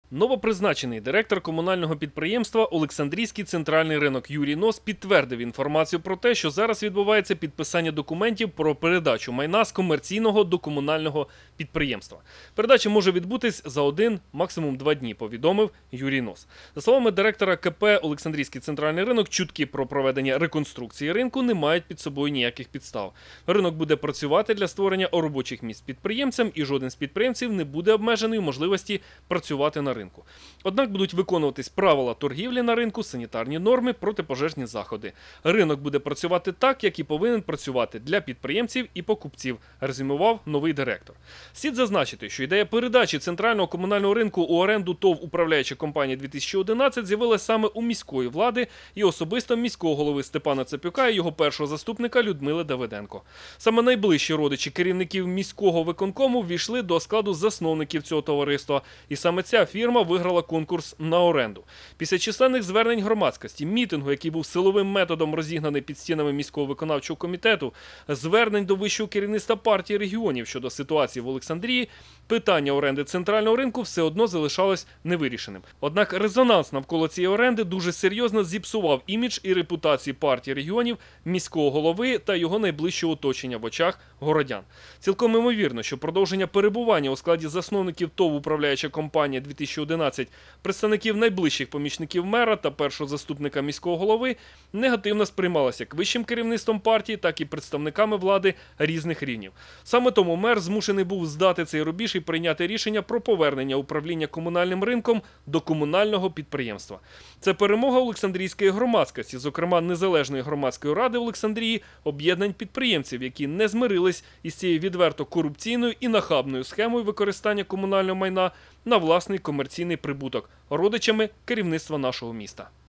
Новопризначений директор комунального підприємства «Олександрійський центральний ринок» Юрій Нос підтвердив інформацію про те, що зараз відбувається підписання документів про передачу майна з комерційного до комунального підприємства. Передача може відбутись за 1, максимум 2 дні, повідомив Юрій Нос. За словами директора КП «Олександрійський центральний ринок», чутки про проведення реконструкції ринку не мають під собою ніяких підстав. Ринок буде працювати для створення робочих місць підприємцям, і жоден з підприємців не буде обмежений у можливості працювати на ринку. Однак будуть виконуватись правила торгівлі на ринку, санітарні норми, протипожежні заходи. Ринок буде працювати так, як і повинен працювати для підприємців і покупців, резюмував новий директор. Слід зазначити, що ідея передачі центрального комунального ринку у оренду ТОВ «Управляюча компанія-2011» з'явилася саме у міської влади і особисто міського голови Степана Цапюка і його першого заступника Людмили Давиденко. Саме найближчі родичі керівників міського виконкому ввійшли до складу засновників цього товариства. І саме ця фірма виграла конкурс на оренду. Після численних звернень громадськості, мітингу, який був силовим методом розігнаний під стінами міського виконавчого комітету, звернень до вищого керівництва партії регіонів щодо ситуації в Олександрії, питання оренди центрального ринку все одно залишалось невирішеним. Однак резонанс навколо цієї оренди дуже серйозно зіпсував імідж і репутацію партії регіонів, міського голови та його найближчого оточення в очах городян. Цілком імовірно, що продовження перебування у складі засновників ТОВ «Управляюча компанія-2011» представників найближчих помічників мера та першого заступника міського голови негативно сприймалося як вищим керівництвом партії, так і представниками влади різних рівнів. Саме тому мер змушений був здати цей рубіж і прийняти рішення про повернення управління комунальним ринком до комунального підприємства. Це перемога Олександрійської громадськості, зокрема Незалежної громадської ради Олександрії, об'єднань підприємців, які не змирились із цією відверто корупційною і нахабною схемою використання комунального майна на власний комерційний прибуток родичами керівництва нашого міста.